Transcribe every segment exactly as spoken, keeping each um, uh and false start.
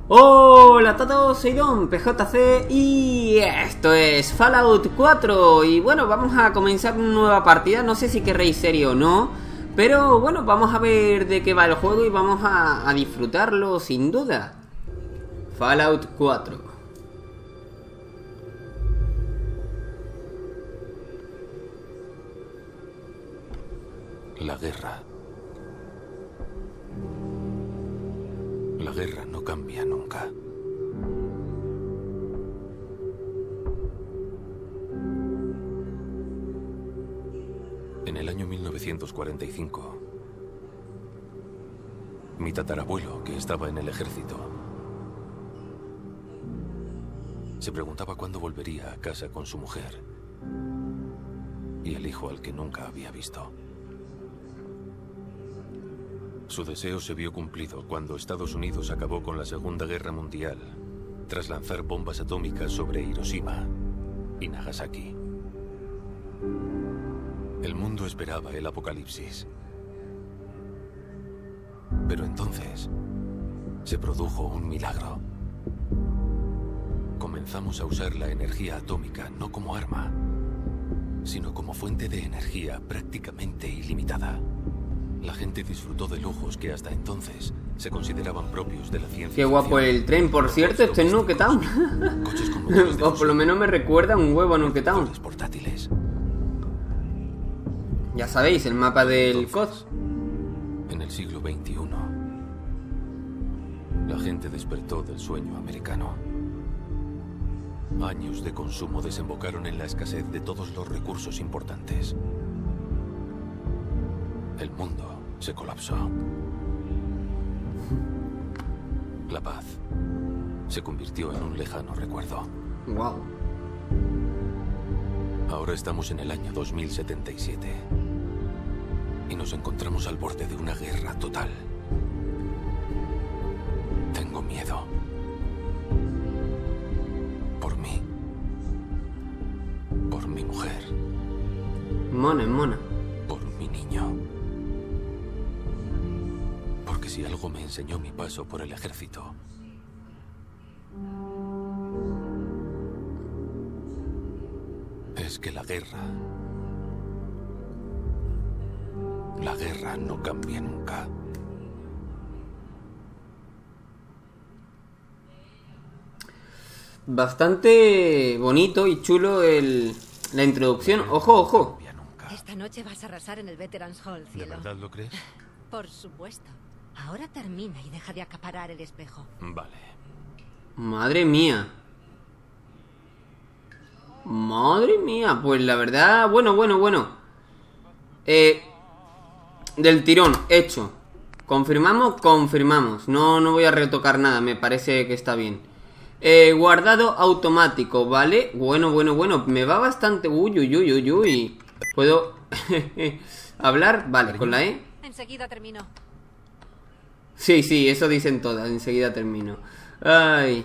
Hola a todos, soy Don P J C y esto es Fallout cuatro. Y bueno, vamos a comenzar una nueva partida. No sé si querréis serie o no, pero bueno, vamos a ver de qué va el juego y vamos a, a disfrutarlo sin duda. Fallout cuatro. La guerra. La guerra no cambia nunca. En el año mil novecientos cuarenta y cinco, mi tatarabuelo, que estaba en el ejército, se preguntaba cuándo volvería a casa con su mujer y el hijo al que nunca había visto. Su deseo se vio cumplido cuando Estados Unidos acabó con la Segunda Guerra Mundial tras lanzar bombas atómicas sobre Hiroshima y Nagasaki. El mundo esperaba el apocalipsis. Pero entonces se produjo un milagro. Comenzamos a usar la energía atómica no como arma, sino como fuente de energía prácticamente ilimitada. La gente disfrutó de lujos que hasta entonces se consideraban propios de la ciencia. Qué guapo el tren, por cierto, este es Nuketown. O por lo menos me recuerda un huevo a Nuketown. Portátiles. Ya sabéis, el mapa del C O D. En el siglo veintiuno, la gente despertó del sueño americano. Años de consumo desembocaron en la escasez de todos los recursos importantes. El mundo se colapsó. La paz se convirtió en un lejano recuerdo. Wow. Ahora estamos en el año dos mil setenta y siete y nos encontramos al borde de una guerra total. Tengo miedo. Por mí. Por mi mujer. Mona, mona. Por mi niño. Porque si algo me enseñó mi paso por el ejército, es que la guerra, la guerra no cambia nunca. Bastante bonito y chulo el, la introducción. Ojo, ojo. Esta noche vas a arrasar en el Veterans Hall, cielo. ¿De verdad lo crees? Por supuesto. Ahora termina y deja de acaparar el espejo. Vale. Madre mía. Madre mía. Pues la verdad, bueno, bueno, bueno. Eh, del tirón, hecho. ¿Confirmamos? Confirmamos. No, no voy a retocar nada, me parece que está bien. Eh, guardado automático, ¿vale? Bueno, bueno, bueno. Me va bastante... Uy, uy, uy, uy, uy. ¿Puedo hablar? Vale, con la E. Enseguida termino. Sí, sí, eso dicen todas. Enseguida termino. Ay.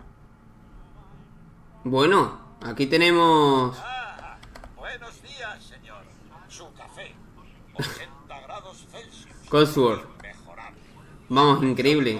Bueno, aquí tenemos... Ah, buenos días, señor. Su café. ochenta grados Celsius. Cosworth. Vamos, increíble.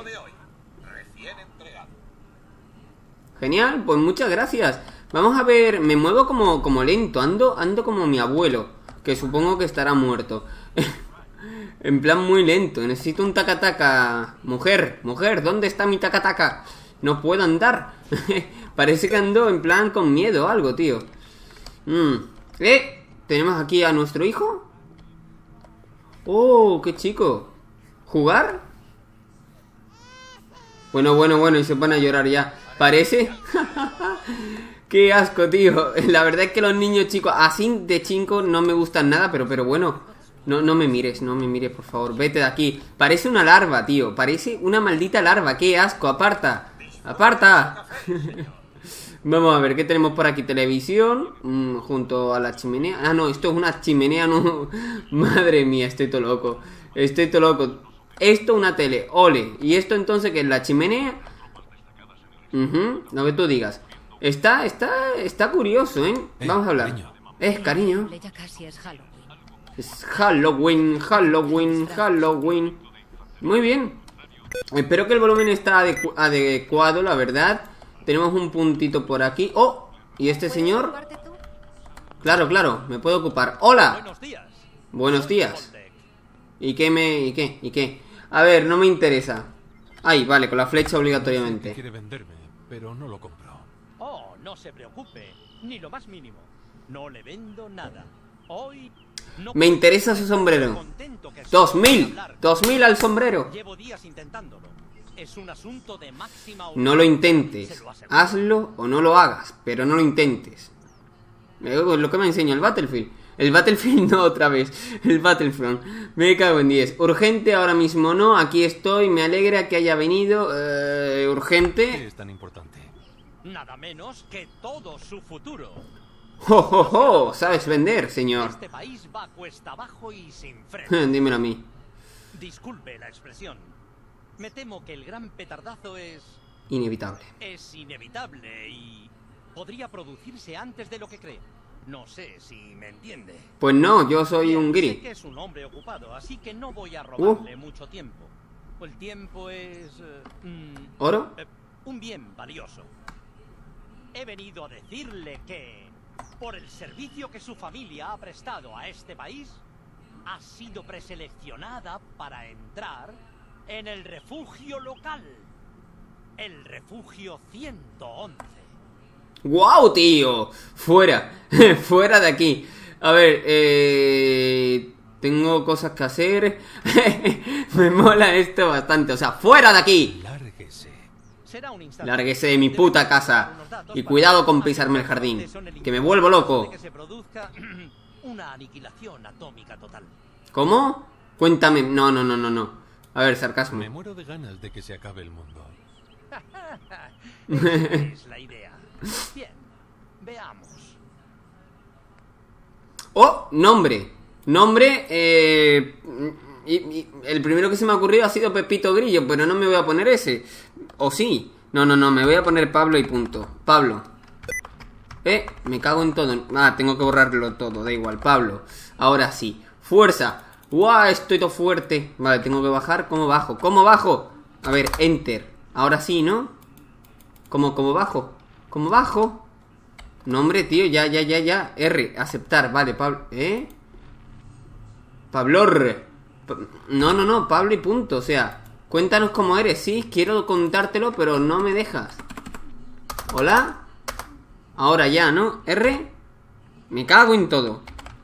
Genial, pues muchas gracias. Vamos a ver, me muevo como, como lento. Ando, ando como mi abuelo, que supongo que estará muerto. En plan muy lento. Necesito un taca-taca. Mujer, mujer, ¿dónde está mi taca-taca? No puedo andar. Parece que ando en plan con miedo o algo, tío. mm. Eh, tenemos aquí a nuestro hijo. Oh, qué chico. ¿Jugar? Bueno, bueno, bueno, y se van a llorar ya. Parece. Qué asco, tío. La verdad es que los niños chicos así de chicos no me gustan nada, pero, pero bueno. No, no me mires, no me mires, por favor. Vete de aquí. Parece una larva, tío. Parece una maldita larva. Qué asco. Aparta. Aparta. Vamos a ver, ¿qué tenemos por aquí? Televisión. Mmm, junto a la chimenea. Ah, no, esto es una chimenea, no. Madre mía, estoy todo loco. Estoy todo loco. Esto una tele. Ole. ¿Y esto entonces qué es? ¿La chimenea? Uh-huh, lo que tú digas. Está, está, está curioso, ¿eh? Eh, Vamos a hablar. cariño. Es cariño. Ya casi es Halloween. Es Halloween, Halloween, Halloween. Muy bien. Espero que el volumen está adecu adecuado, la verdad. Tenemos un puntito por aquí. ¡Oh! ¿Y este señor? Claro, claro, me puedo ocupar. ¡Hola! Buenos días. Buenos días. ¿Y qué me...? ¿Y qué? ¿Y qué? A ver, no me interesa. Ay, vale, con la flecha obligatoriamente. Quiere venderme, pero no lo compro. Oh, no se preocupe, ni lo más mínimo. No le vendo nada. Hoy no Me interesa su sombrero. contento que Dos solo mil. hablar. Dos mil al sombrero. Llevo días intentándolo. Es un asunto de máxima No lo urgencia, intentes. se lo aseguro. Hazlo o no lo hagas, pero no lo intentes. Es lo que me enseña el Battlefield. El Battlefield no otra vez. El Battlefront. Me cago en diez. Urgente ahora mismo no. Aquí estoy. Me alegra que haya venido. Eh, ¿Qué urgente. es tan importante? Nada menos que todo su futuro. ¡Jo, jo, jo! Sabes vender, señor. Este país va cuesta abajo y sin freno. Dímelo a mí. Disculpe la expresión. Me temo que el gran petardazo es... Inevitable. es inevitable y podría producirse antes de lo que cree. No sé si me entiende. Pues no, yo soy Bien, un sé guiri. que es un hombre ocupado, así que no voy a robarle mucho tiempo. El tiempo es... eh, mm, ¿Oro? eh, un bien valioso. He venido a decirle que, por el servicio que su familia ha prestado a este país, ha sido preseleccionada para entrar en el refugio local. El refugio ciento once. ¡Guau, tío! Fuera. Fuera de aquí. A ver, eh... tengo cosas que hacer. Me mola esto bastante. O sea, ¡fuera de aquí! Lárguese. Será un instante. Lárguese de mi puta casa. Y cuidado con pisarme el jardín, que me vuelvo loco. Que se produzca una aniquilación atómica total. ¿Cómo? Cuéntame. No, no, no, no, no. A ver, sarcasmo. Me muero de ganas de que se acabe el mundo. Esa es la idea. Bien, veamos. ¡Oh! Nombre. Nombre, eh... y- y el primero que se me ha ocurrido ha sido Pepito Grillo, pero no me voy a poner ese. ¿O sí? No, no, no, me voy a poner Pablo y punto. Pablo. Eh, me cago en todo. Ah, tengo que borrarlo todo, da igual. Pablo. Ahora sí. Fuerza. ¡Guau! Estoy todo fuerte. Vale, tengo que bajar. ¿Cómo bajo? ¿Cómo bajo? A ver, enter. Ahora sí, ¿no? ¿Cómo, cómo bajo? ¿Cómo bajo? No, hombre, tío, ya, ya, ya, ya. R, aceptar, vale, Pablo. ¿Eh? Pablor. Pa- No, no, no, Pablo y punto. O sea, cuéntanos cómo eres. Sí, quiero contártelo, pero no me dejas. ¿Hola? Ahora ya, ¿no? R. Me cago en todo.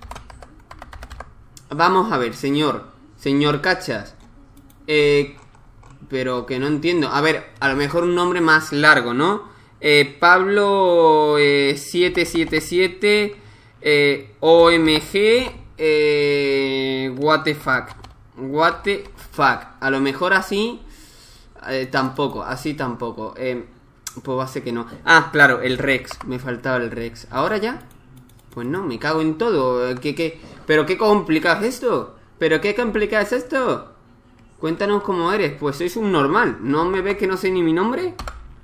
Vamos a ver, señor. Señor Cachas. Eh... Pero que no entiendo. A ver, a lo mejor un nombre más largo, ¿no? Eh, Pablo eh, siete siete siete eh, O M G eh, What the fuck. What the fuck. A lo mejor así eh, tampoco, así tampoco. Eh, pues va a ser que no. Ah, claro, el Rex. Me faltaba el Rex. ¿Ahora ya? Pues no, me cago en todo. ¿Qué, qué? ¿Pero qué complicado es esto? ¿Pero qué complicado es esto? Cuéntanos cómo eres. Pues sois un normal. ¿No me ves que no sé ni mi nombre?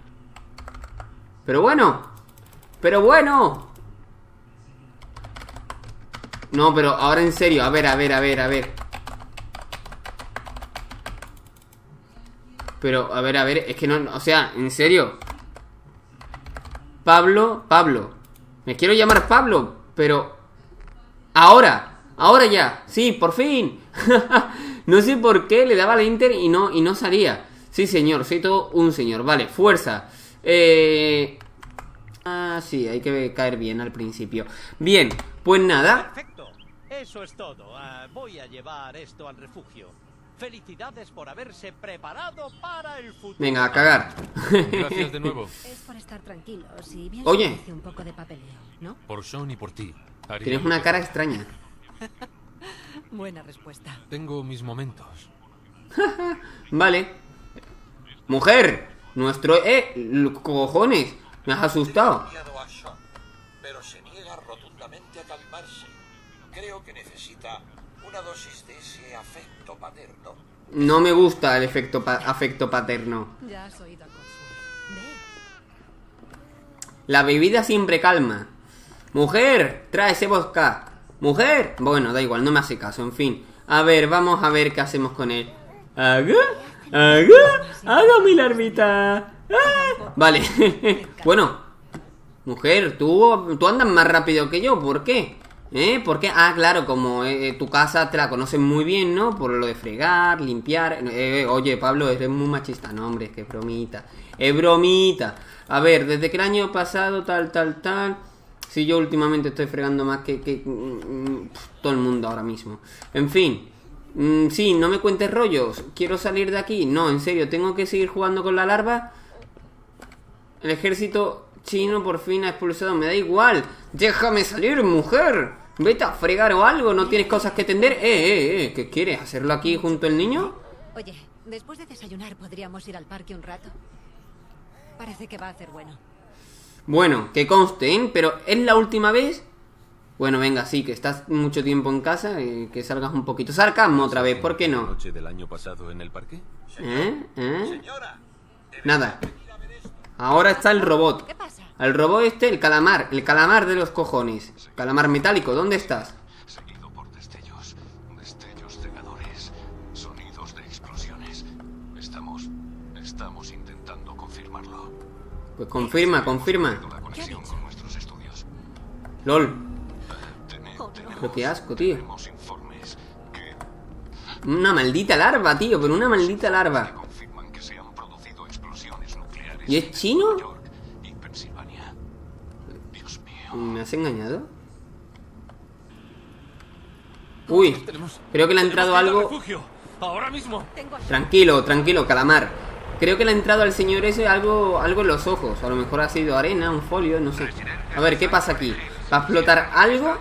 Pero bueno. Pero bueno. No, pero ahora en serio. A ver, a ver, a ver, a ver. Pero, a ver, a ver. Es que no... O sea, en serio. Pablo, Pablo. Me quiero llamar Pablo. Pero... Ahora. Ahora ya. Sí, por fin. No sé por qué le daba la enter y no, y no salía. Sí, señor, soy todo un señor. Vale, fuerza. Eh... Ah, sí, hay que caer bien al principio. Bien, pues nada. Perfecto. Eso es todo. Ah, voy a llevar esto al refugio. Felicidades por haberse preparado para el futuro. Venga, a cagar. Gracias de nuevo. Es por estar tranquilos y bien Oye. se merece un poco de papeleo, ¿no? Por Sean y por ti. Haría Tienes lo una que cara fuera. extraña. Buena respuesta. Tengo mis momentos. Vale. Mujer. Nuestro... Eh, l- cojones. Me has asustado. enviado a Sean, pero se niega rotundamente a calmarse. Creo que necesita una dosis de ese afecto paterno. No me gusta el efecto pa- afecto paterno. Ya has oído a Cosmo. Ve. La bebida siempre calma. Mujer, trae ese vodka. Mujer. Bueno, da igual, no me hace caso, en fin. A ver, vamos a ver qué hacemos con él. ¿Aga? Haga, haga mi larvita. Ah, vale. Bueno, mujer, tú, tú andas más rápido que yo. ¿Por qué? ¿Eh? ¿Por qué? Ah, claro, como eh, tu casa te la conocen muy bien, ¿no? Por lo de fregar, limpiar. Eh, oye, Pablo, eres muy machista. No, hombre, es que es bromita. Es bromita. A ver, desde que el año pasado, tal, tal, tal. Si yo últimamente estoy fregando más que, que mm, todo el mundo ahora mismo. En fin. Mm, sí, no me cuentes rollos. Quiero salir de aquí. No, en serio, tengo que seguir jugando con la larva. El ejército chino por fin ha expulsado. Me da igual. Déjame salir, mujer. Vete a fregar o algo. ¿No tienes cosas que tender? Eh, eh, eh. ¿Qué quieres? ¿Hacerlo aquí junto al niño? Oye, después de desayunar podríamos ir al parque un rato. Parece que va a hacer bueno. Bueno, que conste, ¿eh? Pero ¿es la última vez? Bueno, venga, sí, que estás mucho tiempo en casa y que salgas un poquito. Sarcasmo otra vez, ¿por qué ¿La no? noche del año pasado en el parque? ¿Eh? ¿Eh? Señora, Nada. Ahora está el robot. ¿Qué pasa? El robot este, el calamar. El calamar de los cojones. Calamar metálico, ¿dónde estás? Seguido por destellos, destellos cegadores, sonidos de explosiones. Estamos, estamos intentando confirmarlo. Pues confirma, confirma. La conexión con nuestros estudios. LOL. Tene- Oh, no. tenemos- Pero qué asco, tío. Tenemos informes que Una maldita larva, tío, pero una maldita larva. confirman que se han producido explosiones nucleares ¿Y es en chino? Nueva York y Pensilvania. Dios mío. ¿Me has engañado? Uy, creo que le ha entrado algo. refugio, ahora mismo. Tengo a- Tranquilo, tranquilo, calamar. Creo que le ha entrado al señor ese algo, algo en los ojos. A lo mejor ha sido arena, un folio, no sé. A ver, ¿qué pasa aquí? ¿Va a explotar algo?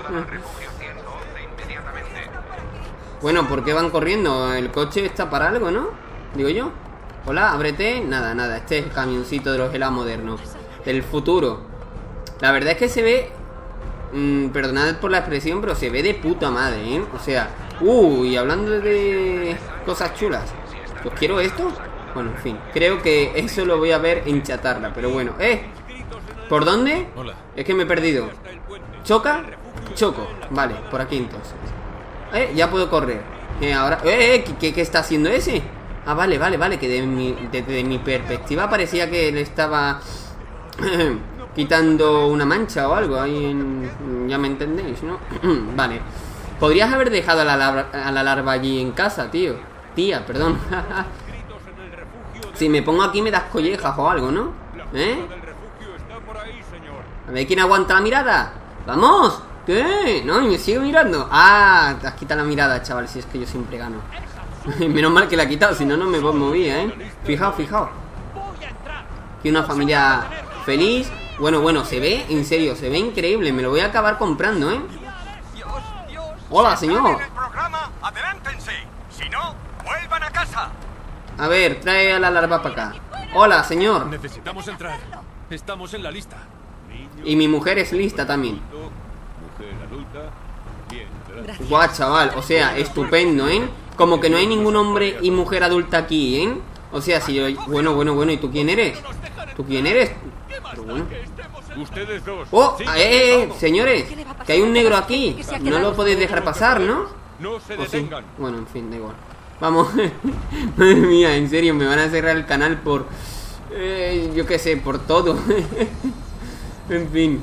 Bueno, ¿por qué van corriendo? El coche está para algo, ¿no? Digo yo. Hola, ábrete. Nada, nada. Este es el camioncito de los helados modernos. Del futuro. La verdad es que se ve... Mmm, perdonad por la expresión, pero se ve de puta madre, ¿eh? O sea... Uh, y hablando de cosas chulas. ¿Os quiero esto? Bueno, en fin. Creo que eso lo voy a ver en chatarra. Pero bueno. ¡Eh! ¿Por dónde? Hola. Es que me he perdido. ¿Choca? Choco. Vale, por aquí entonces. Eh, ya puedo correr. Eh, ahora... Eh, eh, ¿qué, qué está haciendo ese? Ah, vale, vale, vale. Que de mi, desde de mi perspectiva parecía que le estaba... quitando una mancha o algo ahí en... Ya me entendéis, ¿no? Vale. Podrías haber dejado a la, larva, a la larva allí en casa, tío. Tía, perdón. Si me pongo aquí me das collejas o algo, ¿no? ¿Eh? A ver, ¿quién aguanta la mirada? ¡Vamos! ¿Qué? No, y me sigue mirando. Ah, te has quitado la mirada, chaval. Si es que yo siempre gano. Menos mal que la he quitado, si no, no me movía, ¿eh? Fijaos, fijaos. Aquí una familia feliz. Bueno, bueno, se ve, en serio, se ve increíble. Me lo voy a acabar comprando, ¿eh? Hola, señor. Adelántense, si no, vuelvan a casa. A ver, trae a la larva para acá. Hola, señor. Necesitamos entrar. Estamos en la lista. Y mi mujer es lista también. Mujer adulta. Bien, Gracias. Guau, chaval, o sea, estupendo, ¿eh? Como que no hay ningún hombre y mujer adulta aquí, ¿eh? O sea, si yo... Bueno, bueno, bueno, ¿y tú quién eres? ¿Tú quién eres? Pero bueno. Ustedes dos. ¡Oh! ¡Eh, eh! Señores, ¿Qué le va a pasar? que hay un negro aquí. Que se ha No quedado lo podéis dejar pasar, ¿no? No se ¿O sí? Bueno, en fin, da igual. Vamos. Madre mía, en serio, me van a cerrar el canal por... Eh, yo qué sé, por todo. En fin.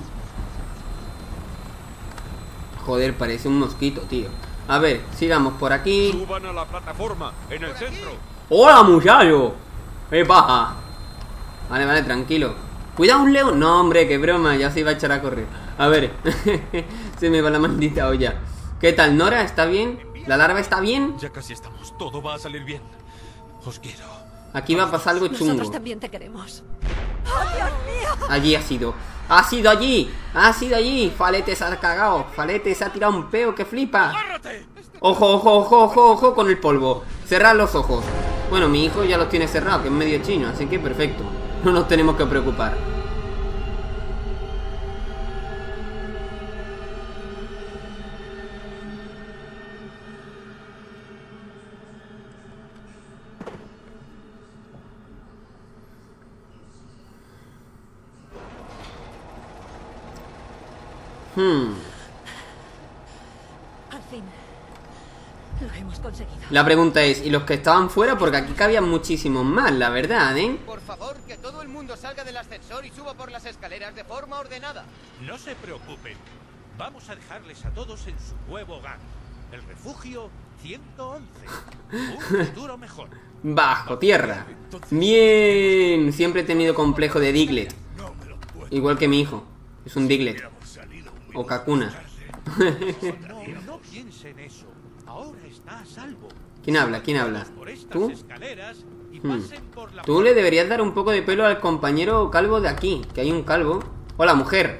Joder, parece un mosquito, tío. A ver, sigamos por aquí. Suban a la plataforma en el centro. ¡Hola, muchacho! ¡Eh, paja! Vale, vale, tranquilo. ¡Cuidado, un león! No, hombre, qué broma, ya se iba a echar a correr. A ver, se me va la maldita olla. ¿Qué tal, Nora? ¿Está bien? ¿La larva está bien? Ya casi estamos. Todo va a salir bien. Os quiero. Aquí va a pasar algo Nosotros chungo. también te queremos. ¡Oh, Dios mío! Allí ha sido. ¡Ha sido allí! ¡Ha sido allí! Falete se ha cagado. Falete se ha tirado un peo que flipa. Ojo, ojo, ojo, ojo, ojo con el polvo. Cerrad los ojos. Bueno, mi hijo ya los tiene cerrados, que es medio chino, así que perfecto. No nos tenemos que preocupar. Hmm. Al fin. Lo hemos conseguido. La pregunta es, ¿y los que estaban fuera? Porque aquí cabían muchísimos más, la verdad, ¿eh? Por favor, que todo el mundo salga del ascensor y suba por las escaleras de forma ordenada. No se preocupen. Vamos a dejarles a todos en su nuevo hogar. El refugio ciento once. Un futuro mejor. Bajo tierra. Bien. Siempre he tenido complejo de Diglett. Igual que mi hijo. Es un Diglett. O Kakuna. No, no piense en eso. Ahora está a salvo. ¿Quién habla? ¿Quién habla? Por estas ¿Tú? escaleras y Hmm. pasen por la Tú le deberías dar un poco de pelo al compañero calvo de aquí. Que hay un calvo. Hola, mujer.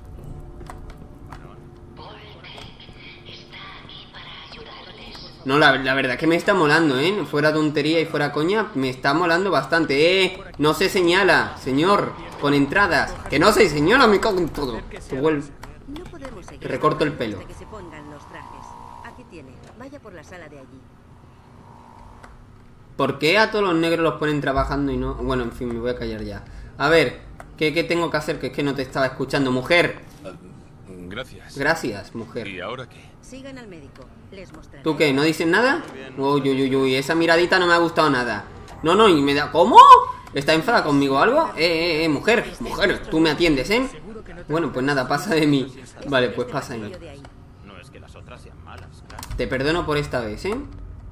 No, la, la verdad que me está molando, ¿eh? Fuera tontería y fuera coña, me está molando bastante. ¡Eh! No se señala, señor. Con entradas. Que no se señala, me cago en todo. Te vuelvo. No podemos seguir Recorto el pelo. hasta que se pongan los trajes. Aquí tiene. Vaya por la sala de allí. ¿Por qué a todos los negros los ponen trabajando y no...? Bueno, en fin, me voy a callar ya. A ver, ¿qué, qué tengo que hacer? Que es que no te estaba escuchando. ¡Mujer! Uh, gracias. Gracias, mujer. ¿Y ahora qué? Sigan al médico. Les mostraré. ¿Tú qué? ¿No dices nada? Uy, uy, uy, uy, esa miradita no me ha gustado nada. No, no, y me da... ¿Cómo? ¿Está enfadada conmigo o algo? Eh, eh, eh, mujer, mujer, tú me atiendes, ¿eh? Bueno, pues nada, pasa de mí. Vale, pues pasa de mí. No es que las otras sean malas, claro. Te perdono por esta vez, ¿eh?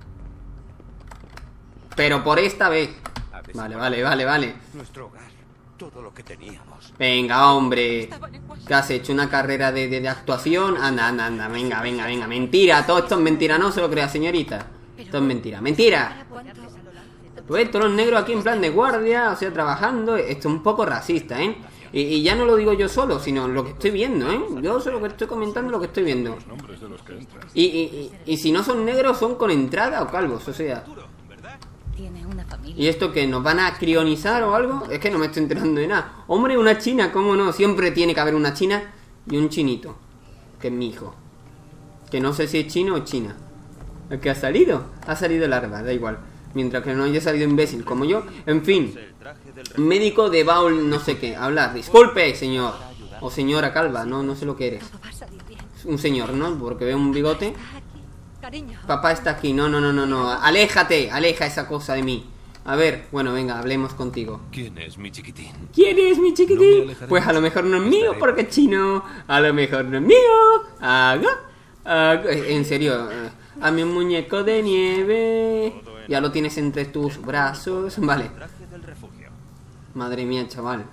Pero por esta vez. Vale, vale, vale, vale. Nuestro hogar, todo lo que teníamos. Venga, hombre. ¿Qué has hecho? ¿Una carrera de, de, de actuación? Anda, anda, anda. Venga, venga, venga. Mentira. Todo esto es mentira. No se lo crea, señorita. Esto es mentira. ¡Mentira! Pues todos los negros aquí en plan de guardia, o sea, trabajando. Esto es un poco racista, ¿eh? Y, y ya no lo digo yo solo, sino lo que estoy viendo, ¿eh? Yo solo que estoy comentando lo que estoy viendo. Y, y, y, y si no son negros, son con entrada o calvos, o sea... Tiene una familia. ¿Y esto que nos van a crionizar o algo? Es que no me estoy enterando de nada. Hombre, una china, ¿cómo no? Siempre tiene que haber una china y un chinito, que es mi hijo. Que no sé si es chino o china. ¿El que ha salido? Ha salido larva, da igual. Mientras que no haya salido imbécil como yo. En fin. Médico de Baul no sé qué. Hablar. Disculpe, señor. O señora calva, no, no sé lo que eres. Todo va a salir bien. Un señor, ¿no? Porque veo un bigote. Está aquí. Cariño. Papá está aquí. No, no, no, no, no. Aléjate, aleja esa cosa de mí. A ver, bueno, venga, hablemos contigo. ¿Quién es mi chiquitín? ¿Quién es mi No me chiquitín? alejaré Pues a lo mejor no es mío Estaré. porque es chino. A lo mejor no es mío. Haga. haga- En serio, eh, a mi muñeco de nieve. Ya lo tienes entre tus brazos. Vale. Traje del refugio. Madre mía, chaval.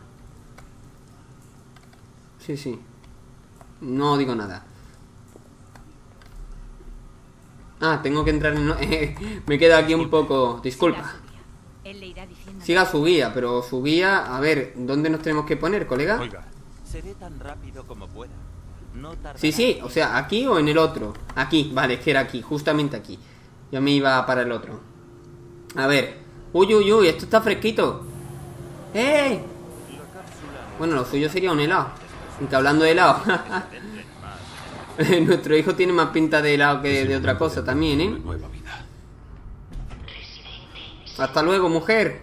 Sí, sí. No digo nada. Ah, tengo que entrar en... Me quedo aquí un poco... Disculpa. Él le irá diciendo. Siga su guía, pero su guía... A ver, ¿dónde nos tenemos que poner, colega? Oiga, Seré tan rápido como pueda. No tardará. Sí, sí, o sea, ¿aquí o en el otro? Aquí, vale, es que era aquí, justamente aquí. Yo me iba para el otro. A ver. Uy, uy, uy, esto está fresquito. ¡Eh! Bueno, lo suyo sería un helado. Aunque hablando de helado... Nuestro hijo tiene más pinta de helado que de otra cosa también, una ¿eh? nueva vida. Hasta luego, mujer.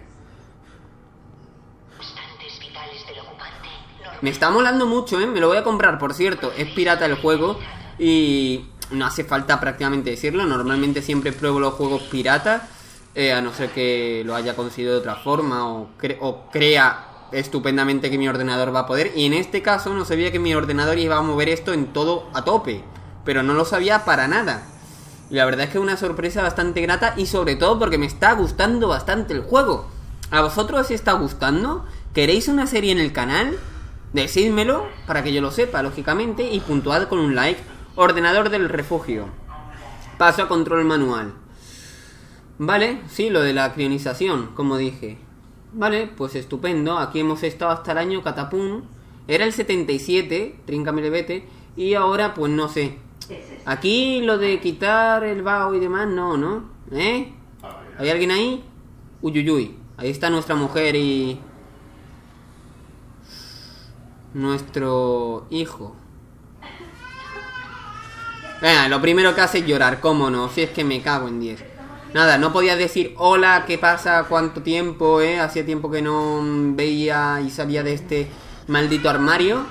Me está molando mucho, ¿eh? Me lo voy a comprar, por cierto. Es pirata el juego y no hace falta prácticamente decirlo. Normalmente siempre pruebo los juegos piratas, eh, a no ser que lo haya conseguido de otra forma o, cre o crea estupendamente que mi ordenador va a poder. Y en este caso no sabía que mi ordenador iba a mover esto en todo a tope, pero no lo sabía para nada. Y la verdad es que es una sorpresa bastante grata y sobre todo porque me está gustando bastante el juego. ¿A vosotros os está gustando? ¿Queréis una serie en el canal? Decídmelo para que yo lo sepa, lógicamente, y puntuad con un like. Ordenador del refugio. Paso a control manual. Vale, sí, lo de la crionización, como dije. Vale, pues estupendo. Aquí hemos estado hasta el año catapum. Era el setenta y siete, tríncame vete. Y ahora, pues no sé. Aquí lo de quitar el vaho y demás, no, ¿no? ¿Eh? ¿Hay alguien ahí? Uy, uy, uy. Ahí está nuestra mujer y... nuestro hijo. Venga, lo primero que hace es llorar, cómo no, si es que me cago en diez. Nada, no podía decir hola, ¿qué pasa? ¿Cuánto tiempo, eh? Hacía tiempo que no veía y salía de este maldito armario.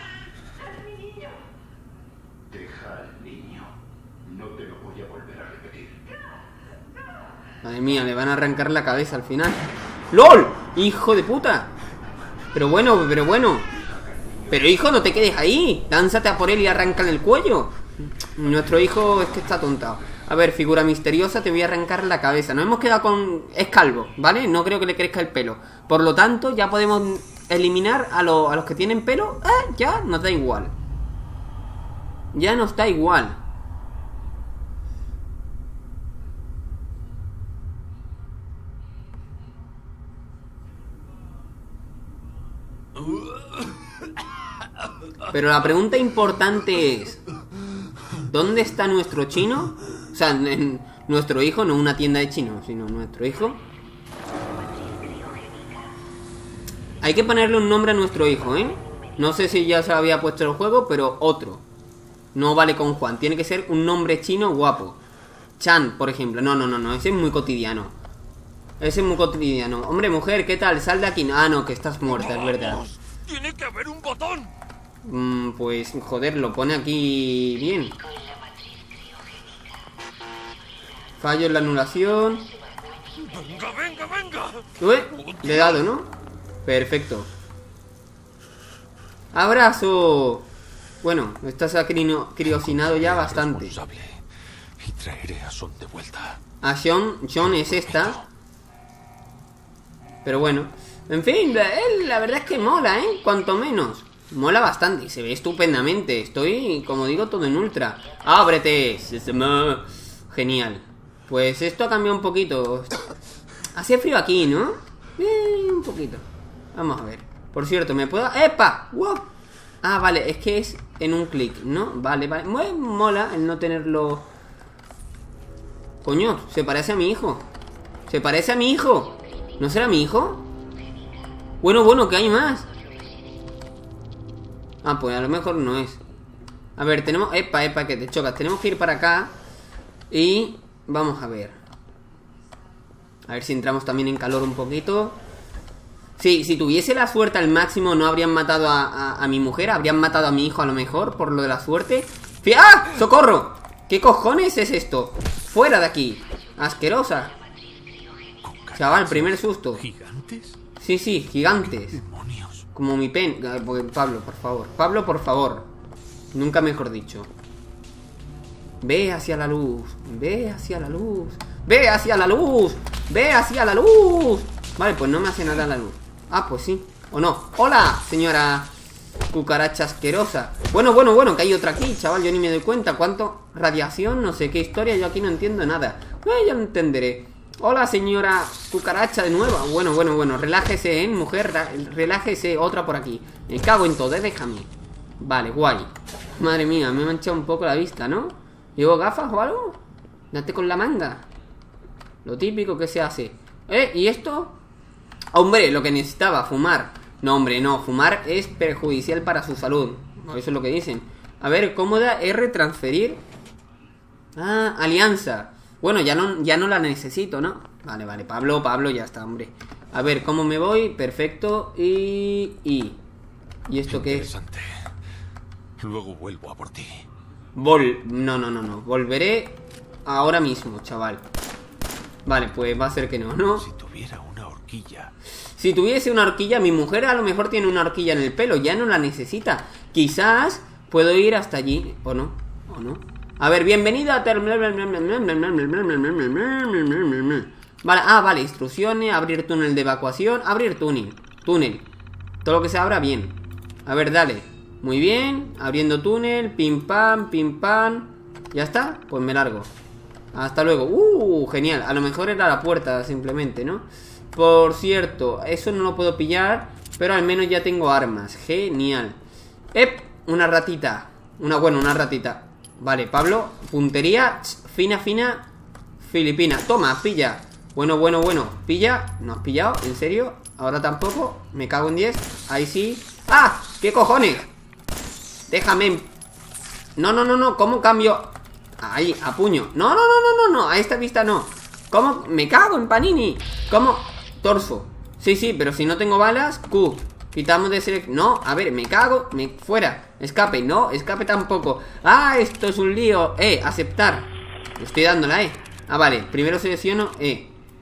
Deja al niño. No te lo voy a volver a repetir. Madre mía, le van a arrancar la cabeza al final. ¡Lol! ¡Hijo de puta! Pero bueno, pero bueno. Pero hijo, no te quedes ahí. Lánzate a por él y arráncale el cuello. Nuestro hijo es que está tontado. A ver, figura misteriosa, te voy a arrancar la cabeza. Nos hemos quedado con... Es calvo, ¿vale? No creo que le crezca el pelo. Por lo tanto, ya podemos eliminar a, lo... a los que tienen pelo. Eh, ya nos da igual. Ya nos da igual. Pero la pregunta importante es, ¿dónde está nuestro chino? O sea, en nuestro hijo, no una tienda de chinos, sino nuestro hijo. Hay que ponerle un nombre a nuestro hijo, ¿eh? No sé si ya se había puesto el juego, pero otro. No vale con Juan, tiene que ser un nombre chino guapo. Chan, por ejemplo. No, no, no, no, ese es muy cotidiano. Ese es muy cotidiano. Hombre, mujer, ¿qué tal? Sal de aquí. Ah, no, que estás muerta, es verdad. ¡Tiene que haber un botón! Mm, pues, joder, lo pone aquí bien. Fallo en la anulación. ¡Venga, venga, venga! Ué, le he dado, ¿no? Perfecto. Abrazo. Bueno, estás acrino- criosinado ya bastante. Y traeré a Son de vuelta. A Sean, Sean es esta. Pero bueno, en fin, él la verdad es que mola, ¿eh? Cuanto menos. Mola bastante y se ve estupendamente. Estoy, como digo, todo en ultra. ¡Ábrete! Genial. Pues esto ha cambiado un poquito. Hace frío aquí, ¿no? Eh, un poquito. Vamos a ver. Por cierto, ¿me puedo...? ¡Epa! ¡Wow! Ah, vale, es que es en un clic, ¿no? Vale, vale. Muy mola el no tenerlo... Coño, se parece a mi hijo. Se parece a mi hijo. ¿No será mi hijo? Bueno, bueno, ¿qué hay más? Ah, pues a lo mejor no es. A ver, tenemos... Epa, epa, que te chocas. Tenemos que ir para acá. Y... Vamos a ver. A ver si entramos también en calor un poquito. Sí, si tuviese la suerte al máximo, no habrían matado a, a, a mi mujer. Habrían matado a mi hijo a lo mejor, por lo de la suerte. ¡Ah! ¡Socorro! ¿Qué cojones es esto? ¡Fuera de aquí! ¡Asquerosa! Chaval, primer susto. ¿Gigantes? Sí, sí, gigantes. ¡Demonios! Como mi pen... Pablo, por favor. Pablo, por favor. Nunca mejor dicho. Ve hacia la luz. Ve hacia la luz. Ve hacia la luz. Ve hacia la luz. Vale, pues no me hace nada la luz. Ah, pues sí. ¿O no? ¡Hola, señora cucaracha asquerosa! Bueno, bueno, bueno, que hay otra aquí, chaval. Yo ni me doy cuenta. ¿Cuánto? Radiación, no sé qué historia. Yo aquí no entiendo nada. Eh, ya lo entenderé. Hola, señora cucaracha de nuevo. Bueno, bueno, bueno. Relájese, ¿eh, mujer? Relájese. Otra por aquí. Me cago en todo, ¿eh? Déjame. Vale, guay. Madre mía, me he manchado un poco la vista, ¿no? ¿Llevo gafas o algo? Date con la manga. Lo típico que se hace. ¿Eh? ¿Y esto? Hombre, lo que necesitaba, fumar. No, hombre, no. Fumar es perjudicial para su salud. Eso es lo que dicen. A ver, cómoda R, transferir. Ah, alianza. Bueno, ya no, ya no la necesito, ¿no? Vale, vale, Pablo, Pablo, ya está, hombre. A ver, ¿cómo me voy? Perfecto. Y... Y... ¿Y esto qué es? Interesante. Luego vuelvo a por ti. Vol... No, no, no, no. Volveré ahora mismo, chaval. Vale, pues va a ser que no, ¿no? Si tuviera una horquilla. Si tuviese una horquilla, mi mujer a lo mejor tiene una horquilla en el pelo. Ya no la necesita. Quizás puedo ir hasta allí. ¿O no? ¿O no? A ver, bienvenida a... Vale, ah, vale. Instrucciones, abrir túnel de evacuación. Abrir túnel. Túnel. Todo lo que se abra, bien. A ver, dale. Muy bien. Abriendo túnel. Pim pam, pim pam. ¿Ya está? Pues me largo. Hasta luego. Uh, genial. A lo mejor era la puerta simplemente, ¿no? Por cierto, eso no lo puedo pillar, pero al menos ya tengo armas. Genial. ¡Ep! Una ratita. Una, bueno, una ratita. Vale, Pablo. Puntería fina, fina. Filipina. Toma, pilla. Bueno, bueno, bueno. Pilla. ¿No has pillado? ¿En serio? Ahora tampoco. Me cago en diez. Ahí sí. ¡Ah! ¿Qué cojones? Déjame. No, no, no, no. ¿Cómo cambio? Ahí, a puño. No, no, no, no, no, no. A esta vista no. ¿Cómo? Me cago en Panini. ¿Cómo? Torso. Sí, sí, pero si no tengo balas. Q. Quitamos de select. No, a ver, me cago. Me... Fuera. Escape. No, escape tampoco. Ah, esto es un lío. Eh, aceptar. Estoy dándola, eh. Ah, vale. Primero selecciono. Eh.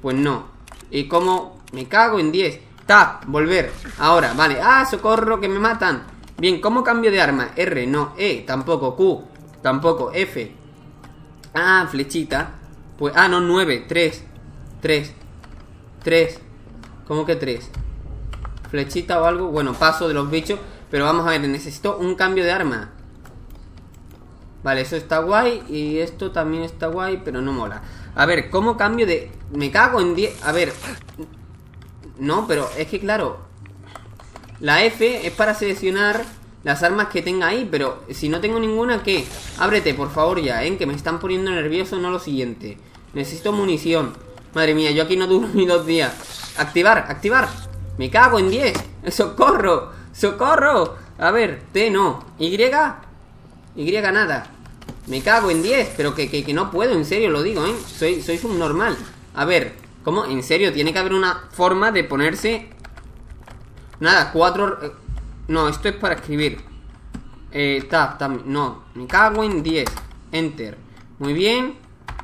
Pues no. ¿Y cómo? Me cago en diez. Tab, volver. Ahora, vale. Ah, socorro, que me matan. Bien, ¿cómo cambio de arma? R, no. E, tampoco. Q, tampoco. F. Ah, flechita. Pues, ah, no, nueve. tres. tres. tres. ¿Cómo que tres? Flechita o algo. Bueno, paso de los bichos. Pero vamos a ver, necesito un cambio de arma. Vale, eso está guay. Y esto también está guay, pero no mola. A ver, ¿cómo cambio de...? Me cago en diez... A ver... No, pero es que claro... La F es para seleccionar las armas que tenga ahí. Pero si no tengo ninguna, ¿qué? Ábrete, por favor ya, ¿eh? Que me están poniendo nervioso, no lo siguiente. Necesito munición. Madre mía, yo aquí no duro ni dos días. Activar, activar. Me cago en diez. ¡Socorro! ¡Socorro! A ver, T no. ¿Y? Y nada. Me cago en diez. Pero que, que, que no puedo, en serio lo digo, ¿eh? Soy, soy subnormal. A ver, ¿cómo? En serio, tiene que haber una forma de ponerse... Nada, cuatro... No, esto es para escribir. Eh, tab, tab, no. Me cago en diez. Enter. Muy bien.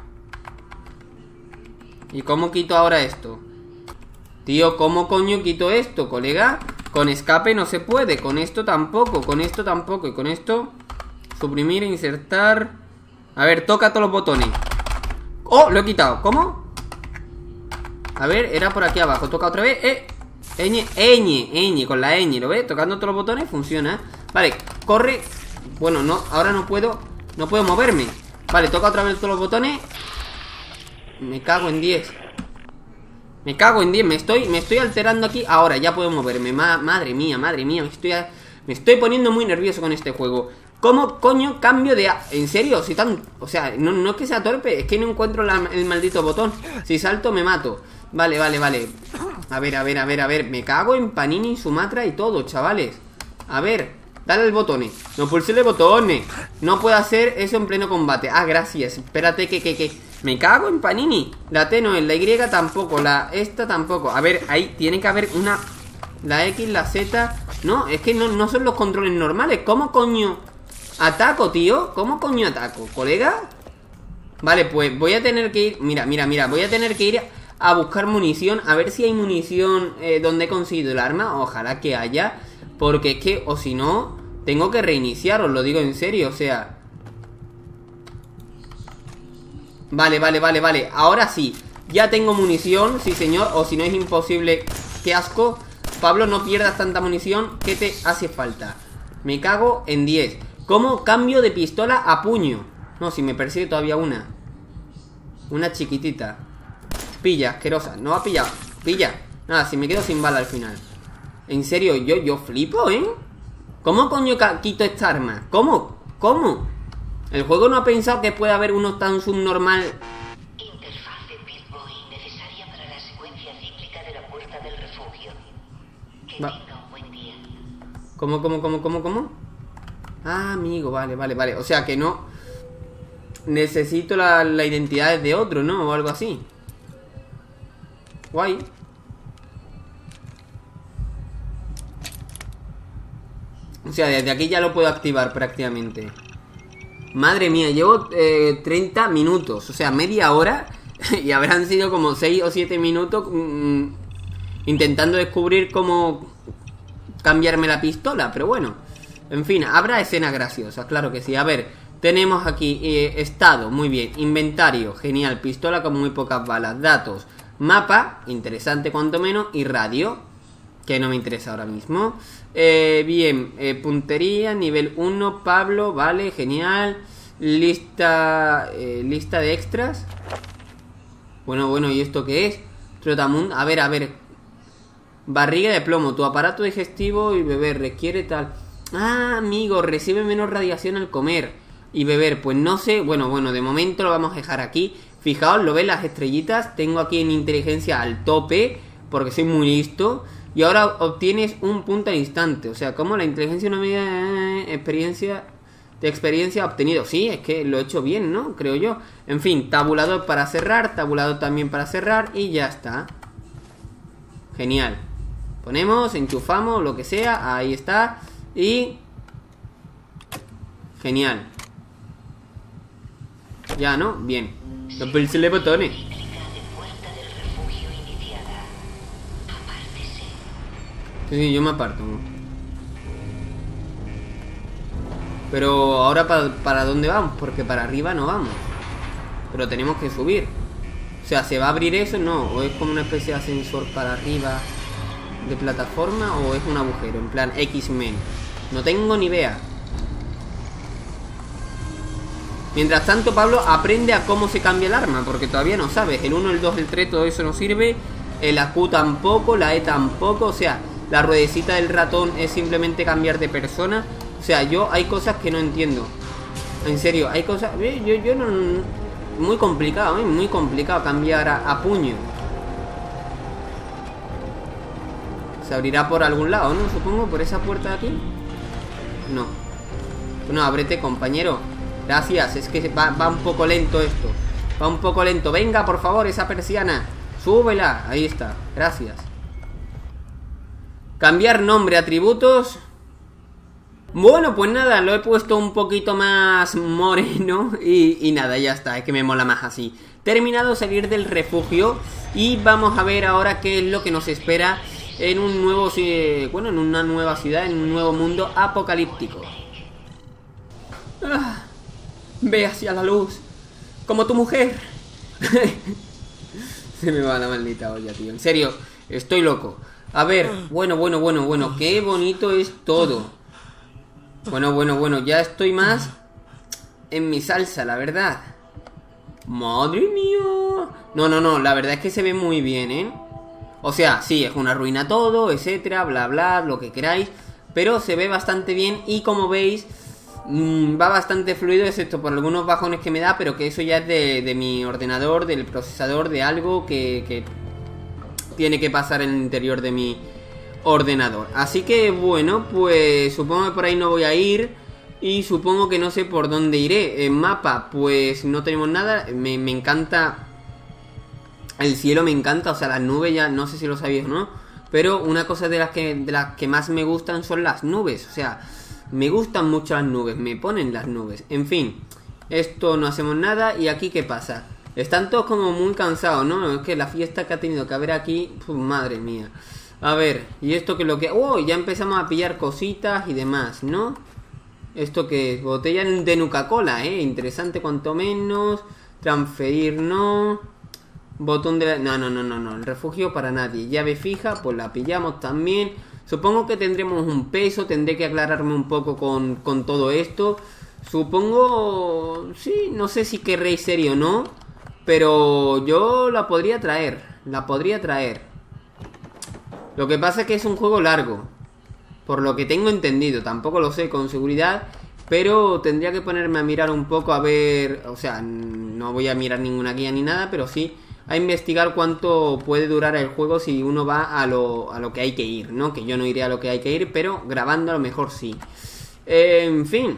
¿Y cómo quito ahora esto? Tío, ¿cómo coño quito esto, colega? Con escape no se puede. Con esto tampoco. Con esto tampoco. Y con esto... Suprimir, insertar... A ver, toca todos los botones. ¡Oh! Lo he quitado. ¿Cómo? A ver, era por aquí abajo. Toca otra vez. ¡Eh! Ñ, ñ, ñ, con la ñ, ¿lo ves? Tocando todos los botones funciona. Vale, corre. Bueno, no, ahora no puedo. No puedo moverme. Vale, toca otra vez todos los botones. Me cago en diez. Me cago en diez, me estoy, me estoy alterando aquí. Ahora ya puedo moverme. Ma madre mía, madre mía, me estoy, a, me estoy poniendo muy nervioso con este juego. ¿Cómo coño cambio de... A ¿En serio? Si tan... O sea, no, no es que sea torpe, es que no encuentro la, el maldito botón. Si salto me mato. Vale, vale, vale. A ver, a ver, a ver, a ver. Me cago en Panini, Sumatra y todo, chavales. A ver, dale al botones. No pulse el botones. No puedo hacer eso en pleno combate. Ah, gracias. Espérate que, que, que... Me cago en Panini. La T no es, la Y tampoco, la esta tampoco. A ver, ahí tiene que haber una... La X, la Z... No, es que no, no son los controles normales. ¿Cómo coño ataco, tío? ¿Cómo coño ataco, colega? Vale, pues voy a tener que ir... Mira, mira, mira, voy a tener que ir a buscar munición. A ver si hay munición eh, donde he conseguido el arma. Ojalá que haya. Porque es que, o si no, tengo que reiniciar, os lo digo en serio, o sea... Vale, vale, vale, vale. Ahora sí, ya tengo munición, sí señor. O si no es imposible. Qué asco. Pablo, no pierdas tanta munición. ¿Qué te hace falta? Me cago en diez. ¿Cómo cambio de pistola a puño? No, si me persigue todavía una. Una chiquitita. Pilla, asquerosa. No ha pillado. Pilla. Nada, si me quedo sin bala al final. En serio, yo, yo flipo, ¿eh? ¿Cómo coño quito esta arma? ¿Cómo? ¿Cómo? El juego no ha pensado que pueda haber uno tan subnormal. Interfaz de Pip-Boy necesaria para la secuencia cíclica de la puerta del refugio. Que Va. tenga un buen día. ¿Cómo, cómo, cómo, cómo, cómo? Ah, amigo, vale, vale, vale. O sea que no... Necesito la, la identidad de otro, ¿no? O algo así. Guay. O sea, desde aquí ya lo puedo activar prácticamente. Madre mía, llevo eh, treinta minutos. O sea, media hora. Y habrán sido como seis o siete minutos mmm, intentando descubrir cómo cambiarme la pistola. Pero bueno, en fin, habrá escenas graciosas, claro que sí. A ver, tenemos aquí eh, estado, muy bien. Inventario, genial, pistola con muy pocas balas. Datos, mapa, interesante cuanto menos. Y radio, que no me interesa ahora mismo. Eh, bien, eh, puntería, nivel uno, Pablo, vale, genial. Lista, eh, lista de extras. Bueno, bueno, ¿y esto qué es? Trotamundo, a ver, a ver. Barriga de plomo, tu aparato digestivo y beber requiere tal. Ah, amigo, recibe menos radiación al comer y beber, pues no sé. Bueno, bueno, de momento lo vamos a dejar aquí. Fijaos, lo ven las estrellitas. Tengo aquí en inteligencia al tope, porque soy muy listo. Y ahora obtienes un punto al instante. O sea, como la inteligencia una medida de experiencia de experiencia obtenido. Sí, es que lo he hecho bien, ¿no? Creo yo. En fin, tabulador para cerrar, tabulador también para cerrar y ya está. Genial. Ponemos, enchufamos, lo que sea. Ahí está. Y... genial. Ya, ¿no? Bien. Los pulsé botones. Sí, sí, yo me aparto. Pero ahora para, para dónde vamos, porque para arriba no vamos. Pero tenemos que subir. O sea, ¿se va a abrir eso? No, o es como una especie de ascensor para arriba de plataforma, o es un agujero, en plan X-Men. No tengo ni idea. Mientras tanto, Pablo aprende a cómo se cambia el arma, porque todavía no sabes. El uno, el dos, el tres, todo eso no sirve. El A Q tampoco, la E tampoco. O sea, la ruedecita del ratón es simplemente cambiar de persona. O sea, yo hay cosas que no entiendo. En serio, hay cosas... Yo, yo no... Muy complicado, ¿eh? Muy complicado cambiar a, a puño. Se abrirá por algún lado, ¿no? Supongo, por esa puerta de aquí. No. No, ábrete, compañero. Gracias, es que va, va un poco lento esto. Va un poco lento. Venga, por favor, esa persiana. Súbela. Ahí está, gracias. Cambiar nombre, atributos. Bueno, pues nada, lo he puesto un poquito más moreno y, y nada, ya está, es que me mola más así. Terminado salir del refugio y vamos a ver ahora qué es lo que nos espera en un nuevo, bueno, en una nueva ciudad, en un nuevo mundo apocalíptico. Ah, ve hacia la luz, como tu mujer. Se me va la maldita olla, tío, en serio, estoy loco. A ver, bueno, bueno, bueno, bueno, qué bonito es todo. Bueno, bueno, bueno, ya estoy más en mi salsa, la verdad. Madre mía. No, no, no, la verdad es que se ve muy bien, ¿eh? O sea, sí, es una ruina todo, etcétera, bla, bla, lo que queráis. Pero se ve bastante bien y como veis, mmm, va bastante fluido, excepto por algunos bajones que me da. Pero que eso ya es de, de mi ordenador, del procesador, de algo que, que tiene que pasar en el interior de mi ordenador. Así que bueno, pues supongo que por ahí no voy a ir. Y supongo que no sé por dónde iré. En mapa, pues no tenemos nada. Me, me encanta el cielo, me encanta. O sea, las nubes ya, no sé si lo sabéis o no, pero una cosa de las que, de las que más me gustan son las nubes. O sea, me gustan mucho las nubes, me ponen las nubes. En fin, esto no hacemos nada. ¿Y aquí qué pasa? Están todos como muy cansados, ¿no? Es que la fiesta que ha tenido que haber aquí, pues, madre mía. A ver, y esto que lo que... ¡Oh! Ya empezamos a pillar cositas y demás, ¿no? Esto que es botella de Nuka-Cola, ¿eh? Interesante cuanto menos. Transferir, no. Botón de la... No, no, no, no, no. El refugio para nadie. Llave fija, pues la pillamos también. Supongo que tendremos un peso. Tendré que aclararme un poco con, con todo esto. Supongo... Sí, no sé si querréis serio o no. Pero yo la podría traer. La podría traer. Lo que pasa es que es un juego largo, por lo que tengo entendido. Tampoco lo sé con seguridad, pero tendría que ponerme a mirar un poco a ver... O sea, no voy a mirar ninguna guía ni nada, pero sí a investigar cuánto puede durar el juego si uno va a lo, a lo que hay que ir, ¿no? Que yo no iré a lo que hay que ir, pero grabando a lo mejor sí. eh, En fin,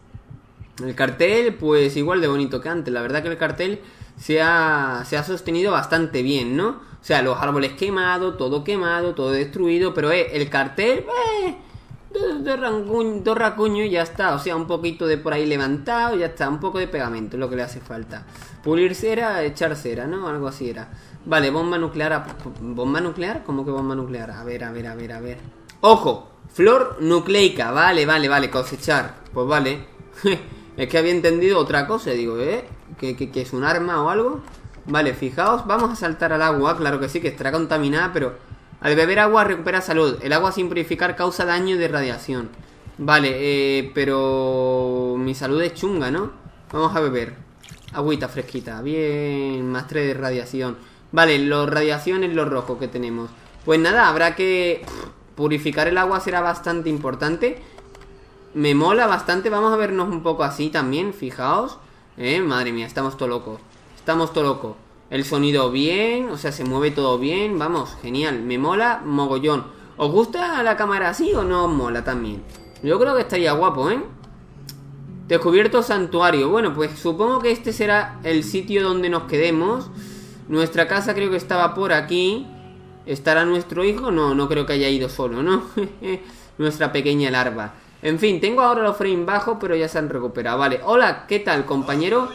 el cartel pues igual de bonito que antes. La verdad que el cartel se ha, se ha sostenido bastante bien, ¿no? O sea, los árboles quemados, todo quemado, todo destruido. Pero eh, el cartel, eh, dos, dos, rancuño, dos racuños y ya está. O sea, un poquito de por ahí levantado, ya está. Un poco de pegamento, lo que le hace falta. Pulir cera, echar cera, ¿no? Algo así era. Vale, bomba nuclear. ¿Bomba nuclear? ¿Cómo que bomba nuclear? A ver, a ver, a ver, a ver. ¡Ojo! Flor nucleica. Vale, vale, vale, cosechar. Pues vale. Es que había entendido otra cosa, digo, ¿eh? ¿Que, que, que es un arma o algo? Vale, fijaos, vamos a saltar al agua. Claro que sí, que estará contaminada, pero al beber agua recupera salud. El agua sin purificar causa daño de radiación. Vale, eh, pero mi salud es chunga, ¿no? Vamos a beber agüita fresquita. Bien, más tres de radiación. Vale, los radiaciones, los rojos que tenemos. Pues nada, habrá que... Purificar el agua será bastante importante. Me mola bastante, vamos a vernos un poco así también, fijaos. Eh, madre mía, estamos todo locos. Estamos todo loco. El sonido bien, o sea, se mueve todo bien. Vamos, genial, me mola mogollón. ¿Os gusta la cámara así o no os mola también? Yo creo que estaría guapo, ¿eh? Descubierto santuario. Bueno, pues supongo que este será el sitio donde nos quedemos. Nuestra casa creo que estaba por aquí. ¿Estará nuestro hijo? No, no creo que haya ido solo, ¿no? Nuestra pequeña larva. En fin, tengo ahora los frames bajos, pero ya se han recuperado. Vale, hola, ¿qué tal, compañero?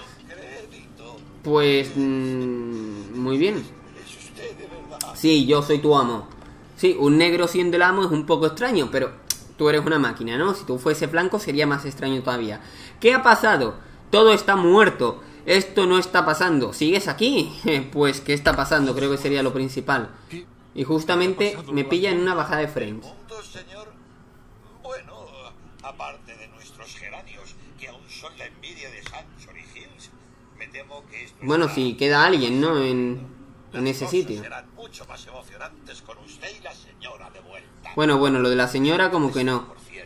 Pues... Mmm, muy bien. Sí, yo soy tu amo. Sí, un negro siendo el amo es un poco extraño, pero tú eres una máquina, ¿no? Si tú fuese blanco sería más extraño todavía. ¿Qué ha pasado? Todo está muerto. Esto no está pasando. ¿Sigues aquí? Pues, ¿qué está pasando? Creo que sería lo principal. Y justamente me pilla en una bajada de frames. Señor. Bueno, aparte de nuestros geranios, que aún son la envidia de Sanctuary Hills, me temo que esto bueno, está... si queda alguien, ¿no? En, en ese sitio. Serán mucho más emocionantes con usted y la señora de vuelta. Bueno, bueno, lo de la señora como que no.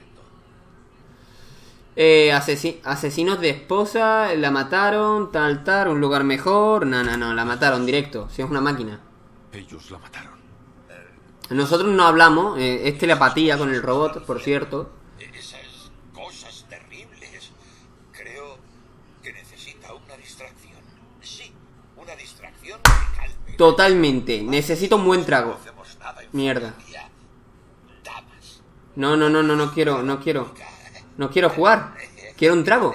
Eh, asesi asesinos de esposa, la mataron, tal, tal, un lugar mejor. No, no, no, la mataron directo. Si es una máquina. Ellos la mataron. Nosotros no hablamos, eh, es telepatía con el robot, por cierto. Esas cosas terribles. Creo que necesita una distracción. Sí, una distracción que calme. Totalmente, necesito un buen trago. Mierda. No, no, no, no, no quiero, no quiero. No quiero jugar. Quiero un trago.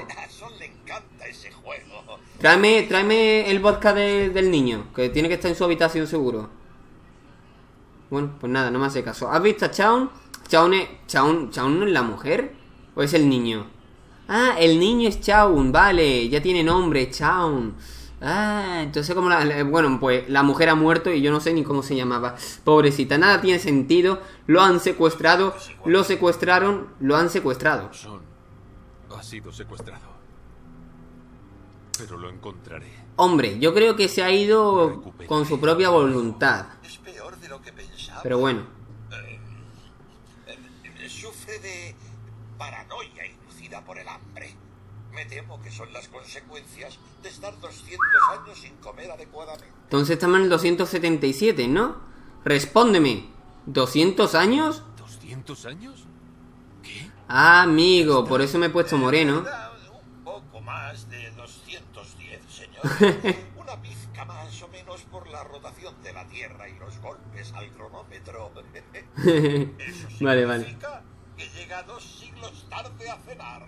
Tráeme, tráeme el vodka de, del niño, que tiene que estar en su habitación seguro. Bueno, pues nada, no me hace caso. ¿Has visto a Chaun? Chaun es... ¿Chaun, Chaun no es la mujer? ¿O es el niño? Ah, el niño es Chaun, vale. Ya tiene nombre, Chaun. Ah, entonces como la... la bueno, pues la mujer ha muerto y yo no sé ni cómo se llamaba. Pobrecita, nada tiene sentido. Lo han secuestrado, lo secuestraron, lo han secuestrado. Son... ha sido secuestrado. Pero lo encontraré. Hombre, yo creo que se ha ido con su propia voluntad. Pero bueno. Eh, eh, sufre de paranoia inducida por el hambre. Me temo que son las consecuencias de estar doscientos años sin comer adecuadamente. Entonces estamos en el doscientos setenta y siete, ¿no? Respóndeme. ¿doscientos años? ¿doscientos años? ¿Qué? Ah, amigo, por eso me he puesto moreno. Un poco más de doscientos diez, señor. Una pizca más o menos por la rotación de la Tierra y los golpes al cronómetro. Eso vale, vale. Que llega dos siglos tarde a cenar.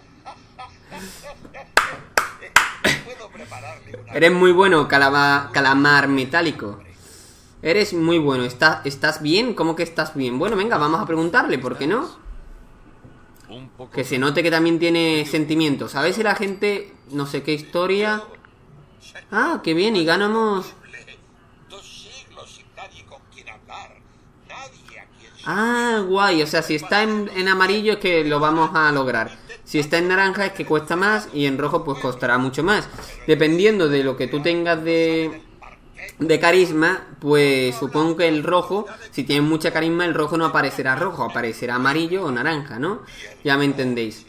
Puedo prepararle una... Eres muy bueno, calama, calamar metálico. Eres muy bueno. ¿Está, ¿Estás bien? ¿Cómo que estás bien? Bueno, venga, vamos a preguntarle, ¿por qué no? Que se note que también tiene sentimientos. A ver si la gente... No sé qué historia... Ah, qué bien, y ganamos... Ah, guay, o sea, si está en, en amarillo es que lo vamos a lograr. Si está en naranja es que cuesta más y en rojo pues costará mucho más. Dependiendo de lo que tú tengas de, de carisma, pues supongo que el rojo, si tienes mucha carisma, el rojo no aparecerá rojo, aparecerá amarillo o naranja, ¿no? Ya me entendéis.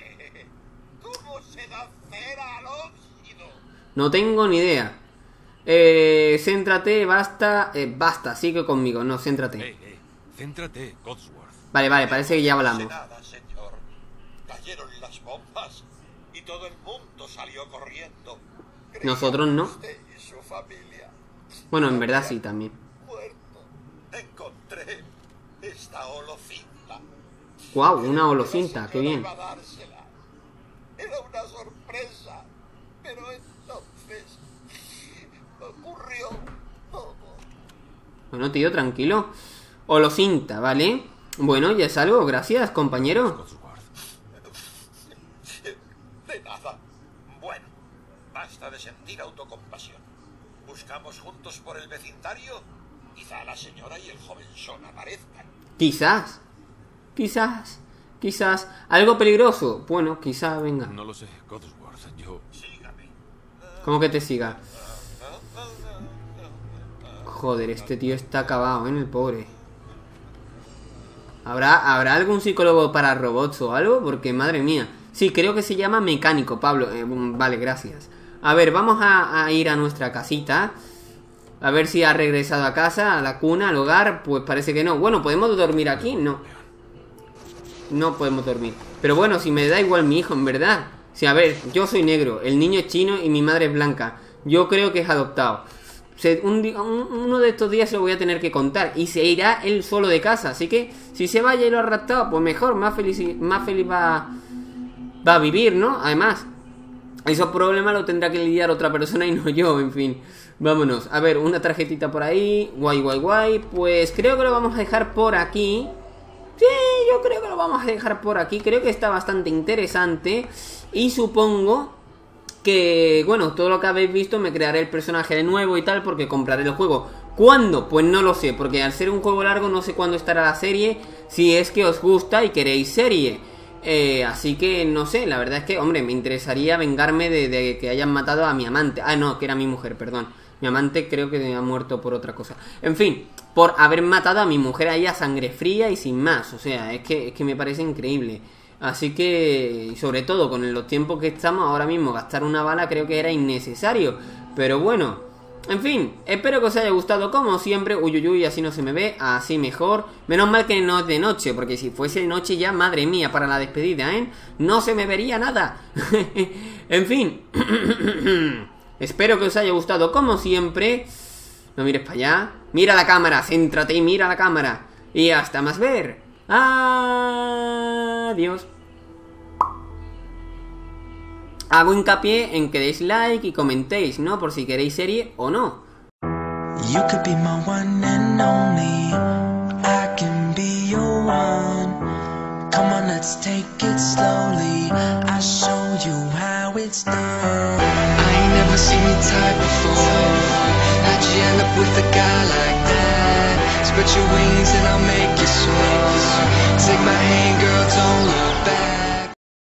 No tengo ni idea. Eh, céntrate, basta, eh, basta, sigue conmigo, no, céntrate. Hey, hey, céntrate, Codsworth. Vale, vale, parece que ya hablamos. Nada, señor. Cayeron las bombas y todo el mundo salió corriendo. Nosotros no. Usted y su familia. Bueno, en verdad sí, también. Muerto. Encontré esta holocinta. Wow, una holocinta, qué bien. Era una sorpresa, pero entonces ocurrió todo. Bueno, tío, tranquilo. Holocinta, ¿vale? Bueno, ya es algo, gracias, compañero. De nada. Bueno, basta de sentir autocompasión. Buscamos juntos por el vecindario. Quizá la señora y el jovenzón aparezcan. Quizás. Quizás. Quizás. ¿Algo peligroso? Bueno, quizás, venga. No lo sé, Codsworth, yo... Sígame. ¿Cómo que te siga? Joder, este tío está acabado, ¿eh? El pobre. ¿Habrá, ¿Habrá algún psicólogo para robots o algo? Porque, madre mía. Sí, creo que se llama mecánico, Pablo. Eh, vale, gracias. A ver, vamos a, a ir a nuestra casita. A ver si ha regresado a casa, a la cuna, al hogar. Pues parece que no. Bueno, ¿podemos dormir aquí? No. No podemos dormir. Pero bueno, si me da igual mi hijo, en verdad. Si, a ver, yo soy negro, el niño es chino y mi madre es blanca. Yo creo que es adoptado. Se, un, un, uno de estos días se lo voy a tener que contar. Y se irá él solo de casa. Así que si se vaya y lo ha raptado, pues mejor, más feliz, más feliz va, va a vivir, ¿no? Además, esos problemas los tendrá que lidiar otra persona y no yo, en fin. Vámonos, a ver, una tarjetita por ahí. Guay, guay, guay. Pues creo que lo vamos a dejar por aquí. Sí, yo creo que lo vamos a dejar por aquí. Creo que está bastante interesante. Y supongo que, bueno, todo lo que habéis visto, me crearé el personaje de nuevo y tal, porque compraré el juego. ¿Cuándo? Pues no lo sé, porque al ser un juego largo no sé cuándo estará la serie. Si es que os gusta y queréis serie. Eh, así que no sé, la verdad es que, hombre, me interesaría vengarme de, de que hayan matado a mi amante. Ah, no, que era mi mujer, perdón. Mi amante creo que ha muerto por otra cosa. En fin, por haber matado a mi mujer ahí a sangre fría y sin más. O sea, es que, es que me parece increíble. Así que, sobre todo con los tiempos que estamos ahora mismo, gastar una bala creo que era innecesario. Pero bueno, en fin, espero que os haya gustado como siempre. Uy, uy, uy, así no se me ve, así mejor. Menos mal que no es de noche, porque si fuese de noche ya, madre mía, para la despedida, ¿eh? No se me vería nada. En fin. Espero que os haya gustado como siempre. No mires para allá. Mira la cámara, céntrate y mira la cámara. Y hasta más ver. Adiós. Hago hincapié en que deis like y comentéis, ¿no? Por si queréis serie o no. You could be my one and only. I can be your one. Come on, let's take it slowly. I'll show you how it's done. I ain't never seen you type before. How'd you end up with a guy like that? Spread your wings and I'll make you soar. Take my hand, girl, don't